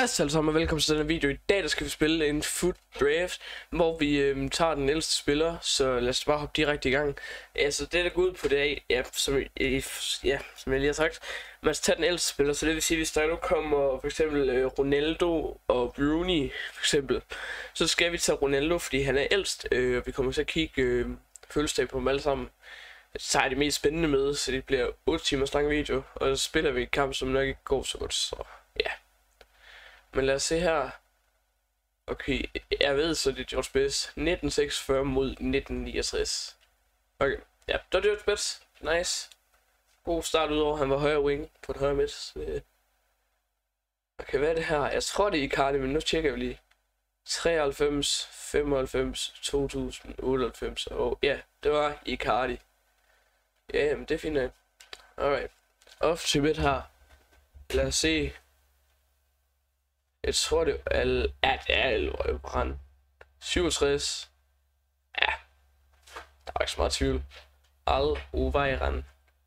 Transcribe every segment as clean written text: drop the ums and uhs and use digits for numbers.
Yes, alle sammen, og velkommen til denne video. I dag der skal vi spille en foot draft, hvor vi tager den ældste spiller, så lad os bare hoppe direkte i gang. Altså det der går ud på det af, som jeg lige har sagt, man skal tage den ældste spiller, så det vil sige, hvis der nu kommer for eksempel Ronaldo og Rooney for eksempel, så skal vi tage Ronaldo, fordi han er ældst, og vi kommer til at kigge fødselsdag på dem alle sammen. Så er det mest spændende med, så det bliver 8 timers lang video, og så spiller vi et kamp, som nok ikke går så godt, så ja. Men lad os se her. Okay, jeg ved så det er George Best. 1946 mod 1969. Okay, ja, det var George Best. Nice. God start udover, han var højre wing på den højre midt. Okay, hvad er det her? Jeg tror det er Icardi, men nu tjekker vi lige. 93, 95, 2000, 98. Og ja, det var Icardi. Ja, jamen det er fint nok. Alright. Off til midt her. Lad os se. Jeg tror det er Al-Brand. 67. Ja. Der var ikke så meget tvivl. Al-Uvayran.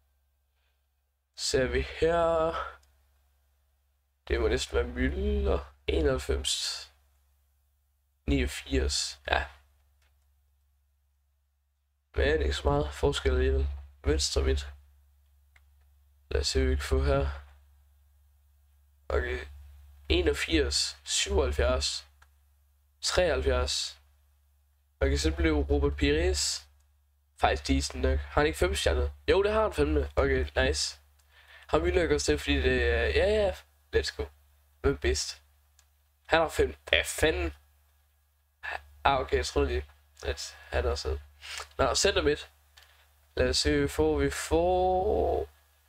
Ser vi her. Det må næsten være Müller. 91. 89. Ja. Men ikke så meget forskel alligevel. Venstre midt. Lad os se, hvad vi kan få her. Okay. 81, 77, 73. Okay, så blev Robert Pires faktisk decent nok. Har han ikke 5 stjerner? Jo, det har han 5. Okay, nice. Han vil nok også til, fordi det er... Ja, let's go. Hvem er bedst? Han har 5. Ja, fanden. Okay, jeg troede lige, at han også havde. Nå, center midt. Lad os se, hvad vi får...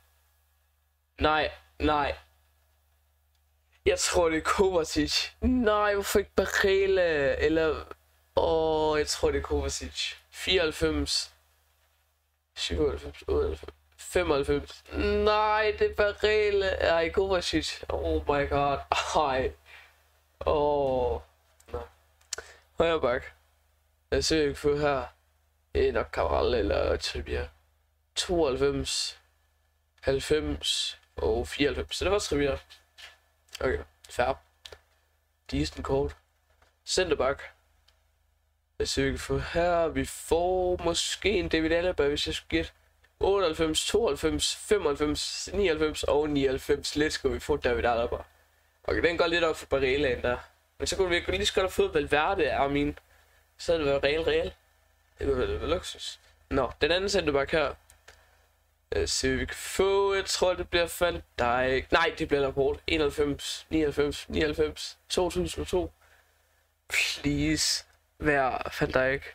Nej. Jeg tror det er Kovacic. Nej, hvorfor ikke Barella? Eller... jeg tror det er Kovacic. 94. 97, 98, 95. Nej, det er Barella. Ej, Kovacic. Oh my god. Ej. Nå. Højre bak. Lad os se, hvad vi kan få her. Det er nok Cabral eller Trippier. 92, 90 og 94. Så det var Trippier. Okay, fair. Decent kort. Centerback. Lad os se, hvad vi kan få her. Vi får måske en David Alaba, hvis jeg skulle gætte. 98, 92, 95, 99 og 99. Let's go, vi får David Alaba. Okay, den går lidt op for Barrellaen der. Men så kunne vi lige så godt have fået Valverde af min. Så havde det været real. Det kunne være luksus. Nå, den anden centerback her. Lad os se, hvad vi kan få. Jeg tror, det bliver Van Dijk. Nej, det bliver Laporte. 91, 99, 99, 2002. Please. Vær Van Dijk.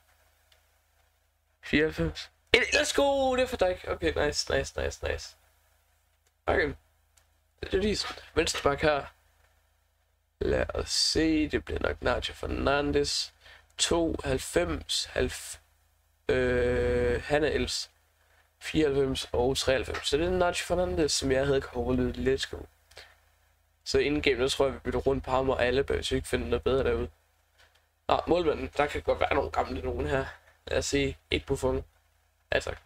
94. Let's go! Det er Van Dijk. Okay, nice. Okay. Det er decent. Venstreback her. Lad os se. Det bliver nok Nacho Fernandes. 92, han er ældst. 94 og 93. Så det er Nacho Fernandes, som jeg havde coverlet. Let's go. Så inden game, der tror jeg, vi bytter rundt på ham og alle, hvis vi ikke finder noget bedre derude. Nå, målmanden. Der kan godt være nogle gamle nogen her. Lad os se. Ikke Buffon. Ja, tak.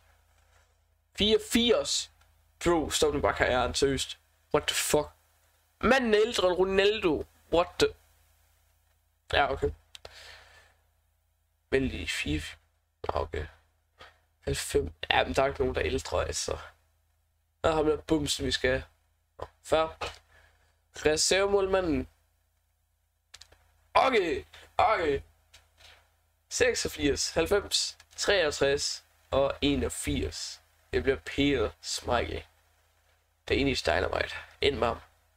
84. Bro, stop nu bare karrieren. Seriøst. What the fuck? Manden er ældre end Ronaldo. What the... Ja, okay. Men lige 4... Okay. 90. Ja, men der er ikke nogen, der er ældre, altså. Der har vi der bumsen, vi skal. Før. Reservemålmanden. Okay. 86, 90, 63 og 81. Det bliver Peter Schmeichel. Danish Dynamite. Ind med ham.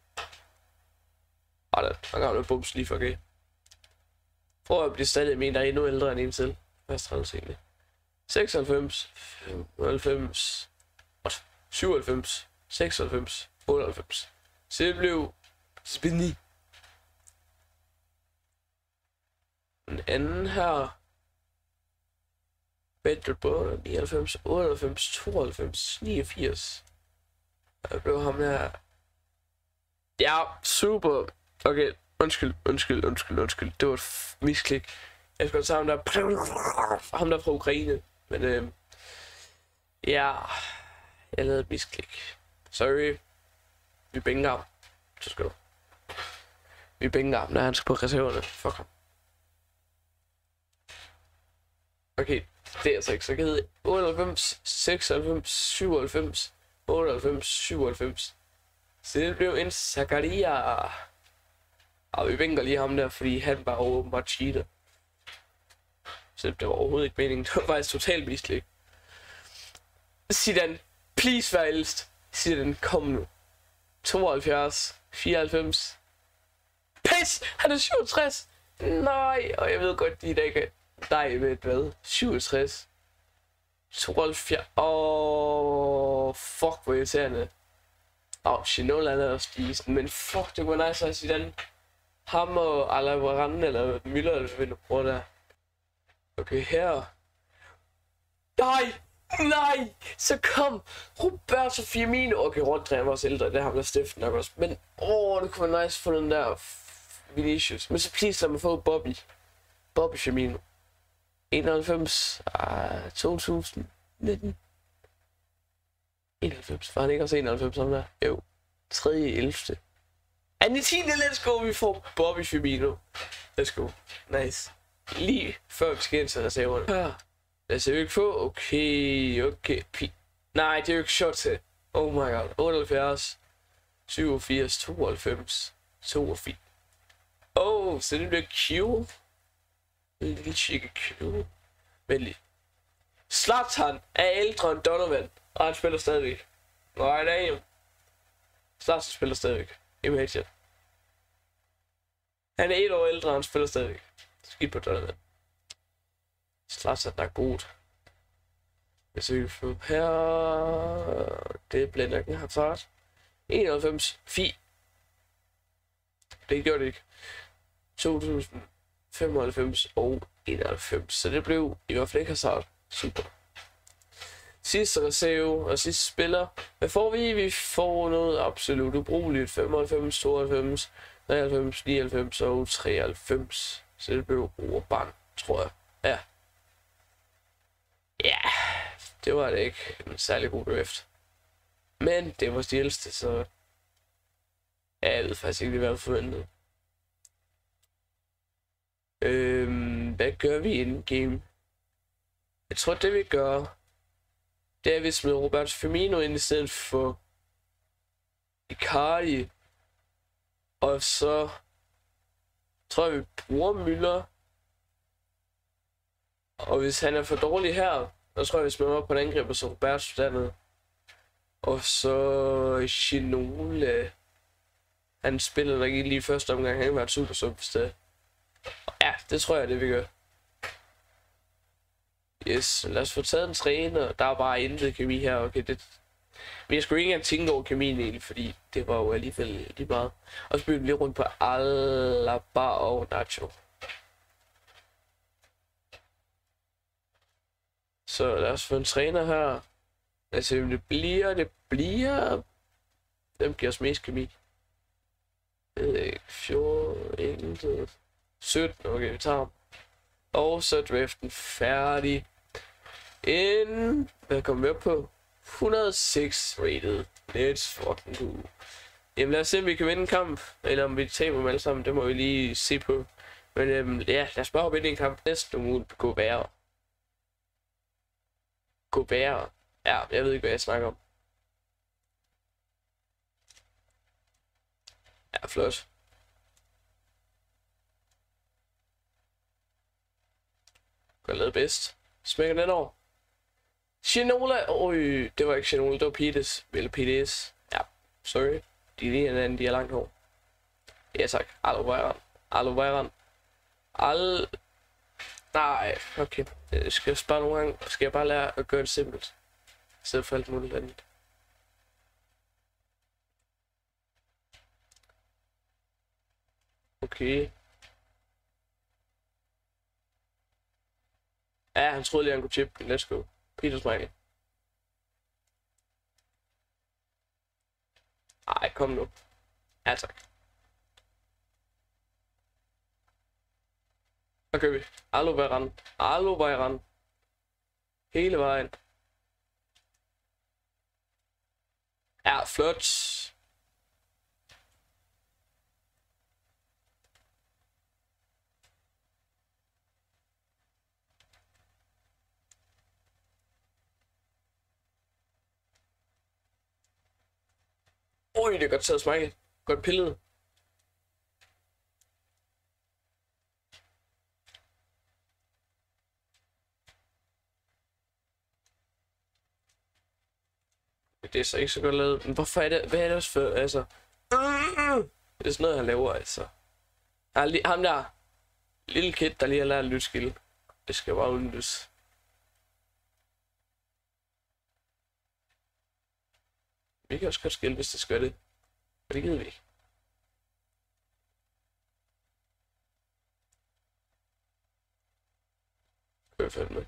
Der kan man bums lige for okay. Prøv at blive stadig med en, der er endnu ældre end en selv. Hvad er det egentlig? 96, 95, 97, 96, 98. Så det blev spændende. Den anden her. Bedre 99, 98, 92, 89. Der blev ham der. Ja, super. Okay, undskyld. Det var et misklik. Jeg skal tage ham der fra Ukraine. Men ja, jeg lavede et misklik. Sorry. Vi bænger ham. Så skal du. Vi bænker ham, når han skal på reserverne. Fuck ham. Okay, det er altså ikke så givet. 98, 96, 97, 98, 97. Så det blev en Zakaria. Og vi bænker lige ham der, fordi han var åbenbart cheater. Så det var overhovedet ikke meningen. Det var faktisk totalt misligt. Zidane, please vær ældst. Zidane, kom nu. 72, 94. Pis! Han er 67! Nej, og jeg ved godt, de er da ikke dig med hvad? 67. 72. Fuck, hvor irriterende. Ginola er også decent, men fuck, det var nice at sige den. Ham og Alavarane, eller Müller, eller hvad du bruger der. Okay, her. Nej! Så kom Roberto Firmino. Okay, Rodri er også ældre, det har ham der Steffen nok også. Men det kunne være nice for den der Vinicius. Men så please lad mig få Bobby Firmino. 91, 2019. 91, var han ikke også 91 som der? Jo, 3.11. Han i 10. Let's go, vi får Bobby Firmino. Let's go. Nice. Lige før vi skal ind til reserverne. Her. Lad os jo ikke få. Okay. Nej, det er jo ikke shot til. Oh my god. 78, 87, 92, 82. Så det bliver Q. En lille chikke Q. Venlig. Zlatan er ældre end Donovan, og han spiller stadigvæk. Nej, damn. Zlatan spiller stadigvæk. Imagine. Han er 1 år ældre, og han spiller stadigvæk. Skidt på Donovan. Zlatan er god. Hvis vi kan få her. Det bliver nok en Hazard. 91. Fi. Det gjorde det ikke. 2095 og 91. Så det blev i hvert fald ikke Hazard. Super. Sidste reserve og sidste spiller. Hvad får vi? Vi får noget absolut ubrugeligt. 95, 92, 93, 99 og 93. Så det blev Orban, tror jeg. Ja, det var det ikke en særlig god draft. Men det var de ældste, så jeg ved faktisk ikke, hvad jeg forventede. Hvad gør vi inden game? Jeg tror, det vi gør, det er, at vi smider Roberto Firmino ind i stedet for Icardi. Og så tror jeg, vi bruger Müller. Og hvis han er for dårlig her, så tror jeg, vi smider op på en angreb, og så Roberto dernede. Og så Ginola. Han spiller nok ikke lige første omgang, han har været super superstar. Ja, det tror jeg, det vi gør. Yes, lad os få taget en træner. Der er bare intet kemi her. Okay, det... Men jeg skulle ikke engang tænke over kemien egentlig, fordi det var jo alligevel lige meget. Og så bytte vi lige rundt på Alaba og Nacho. Så lad os få en træner her. Lad os se, om det bliver... Hvem giver os mest kemi? 14, 17, okay, vi tager ham. Og så er draften færdig. Hvad kommer vi op på? 106 rated. Let's fucking go. Jamen lad os se, om vi kan vinde en kamp. Eller om vi taber dem alle sammen. Det må vi lige se på. Men ja, lad os bare vinde en kamp. Næste muligt gå værre. Ja, jeg ved ikke, hvad jeg snakker om. Ja, flot. Gør lavet bedst. Smækker den over. Ginola. Det var ikke Ginola, det var Pides. Eller PDS. Ja, sorry. De er lige en anden, de er langt hår. Ja tak. Alvejran. Nej, okay. Skal jeg spare nogle gange? Skal jeg bare lære at gøre det simpelt? I stedet for alt muligt andet. Okay. Ja, han troede lige, han kunne chippe den. Let's go. Peter Smiley. Ej, kom nu. Ja, tak. Så kører vi. Alvejran. Hele vejen. Ja, flot. Oj, det er godt taget smækket. Godt pillet. Det er så ikke så godt lavet. Men hvorfor er det? Hvad er det også for? Altså. Det er sådan noget, han laver, altså. Ham der. Lille kid, der lige har lært at lytte skill. Det skal bare udnyttes. Vi kan også godt skille, hvis det skal det. Men det gider vi ikke. Kører fandme.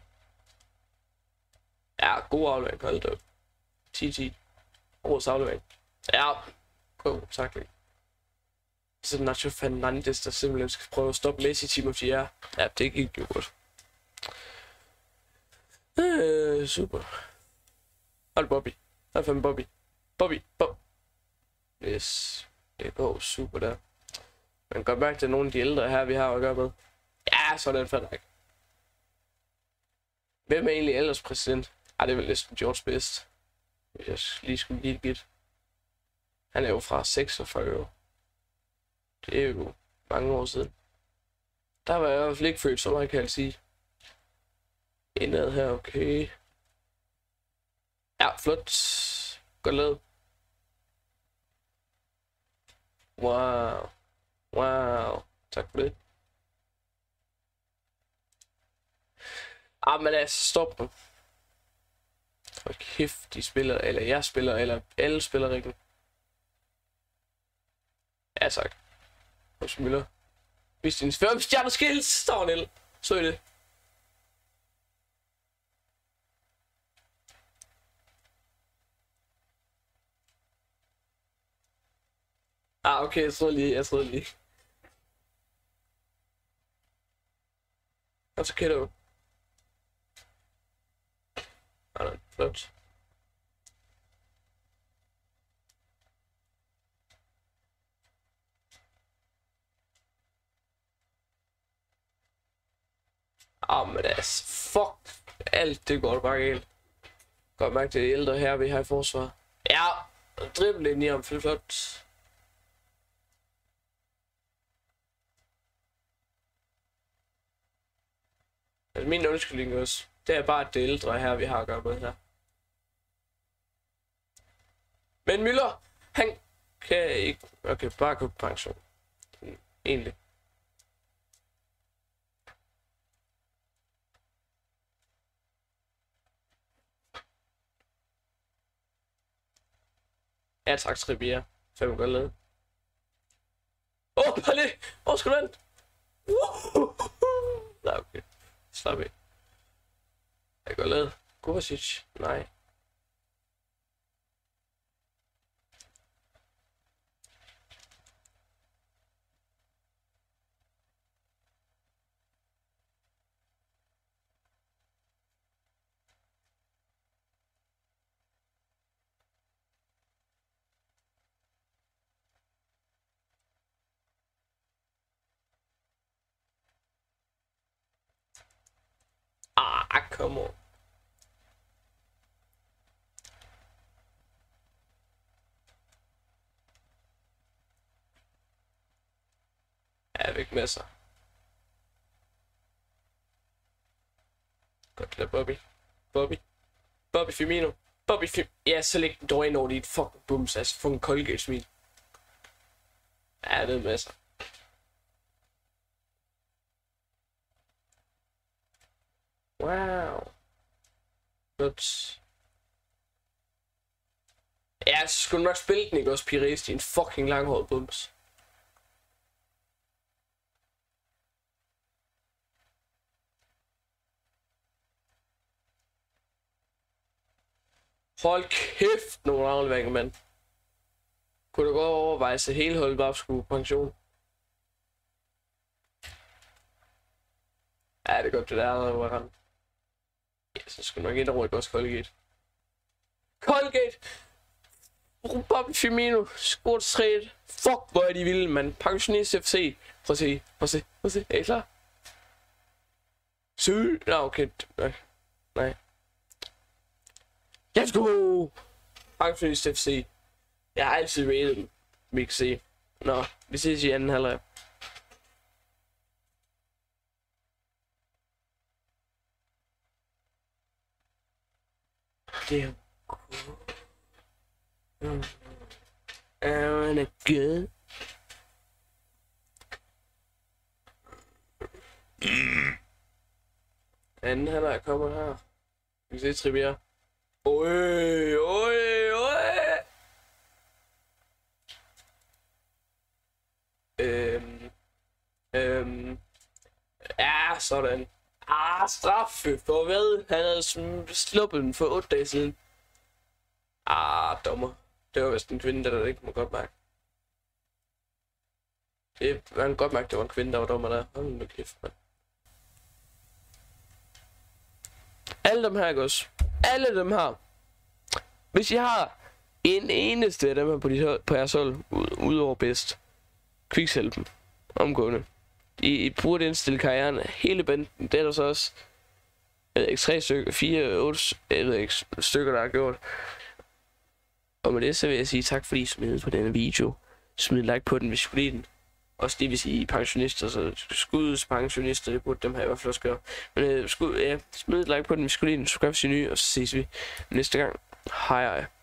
Ja, god aflevering. Hold da op. 10-10. Årets aflevering. Ja. God takling. Så Nacho Fernandes, der simpelthen skal prøve at stoppe Messi, Team of the Year. Ja, det gik jo godt. Super. Hold Bobby. Hold fandme Bobby. Bobby. Yes. Det går super der. Man kan godt mærke, at det er nogle af de ældre her, vi har at gøre med. Ja, sådan fandt ikke. Hvem er egentlig ellers præsident? Det er vel næsten George Best. Hvis jeg lige skulle give et gæt. Han er jo fra 46 år. Det er jo mange år siden. Der var jeg i hvert fald ikke født, så meget kan jeg sige. Indad her, okay. Ja, flot. Godt lavet. Wow. Wow. Tak for det. Men altså, stop nu. For kæft, de spiller, eller jeg spiller, eller alle spiller rigtig. Ja, tak. Hos Møller. Hvis din 5 stjerner skills, står han el. Så er det. Okay, jeg troede lige. Og så kan du. Nej, flot. Men altså, fuck. Alt det går bare galt. Godt mærke det ældre her, vi har i forsvar. Ja, drible ind i ham, flot. Altså, min undskyldning også. Det er bare det ældre her, vi har at gøre med her. Men Müller, han kan ikke. Okay, bare gå på pension. Egentlig. Ja, tak, Trippier. 5 godt lavet. Bare lige! Hvor skal du hen? Nej, okay. Slap af. Jeg godt lavet. Kovacic. Nej. Come on. Ja, væk med sig. Godt lade Bobby Firmino. Ja, så læg den dog ind over dit fucking bums, altså fucking Colgate smil. Ja, det er med sig. Wow. Godt. Ja, så skulle du nok spille den, ikke også, Pires, din fucking langhåret bums. Hold kæft, nogle afleveringer, mand. Kunne du godt overveje, så hele holdet bare skulle på pension? Ja, det er godt, det der var rent. Ja, så skulle nok ikke over også Colgate. Colgate! Bobby Firmino, scoret straight. Fuck, hvor er de vilde, mand. Pensionist FC. Prøv at se. Er I klar? Søg. Nå, okay. Nej. Let's go! Pensionist FC. Jeg har altid rated dem, vi kan se. Nå, vi ses i anden halvleg. Det er good. Anden halvleg kommer her. Vi kan se Trippier. Oj. Ja, sådan. Straffe for hvad? Han havde sluppet den for 8 dage siden. Dommer. Det var vist en kvinde, der ikke må godt mærke. Man kan godt mærke, det var en kvinde, der var dommer der. Hold nu kæft, mand. Alle dem her, gods. Alle dem her. Hvis I har en eneste af dem her på jeres hold, udover bedst, kviksælg dem omgående. I burde indstille karrieren hele banden. Det er der så også, jeg ved ikke, 3 stykker, 4, 8, jeg ved ikke, stykker, der har gjort. Og med det, så vil jeg sige tak, fordi I smed på denne video. Smid like på den, hvis I kunne lide den. Også det vil sige pensionister, så skudspensionister, det burde dem her i hvert fald også gøre. Men smid et like på den, hvis I kunne lide den, subscribe hvis I er nye, og så ses vi næste gang. Hej hej.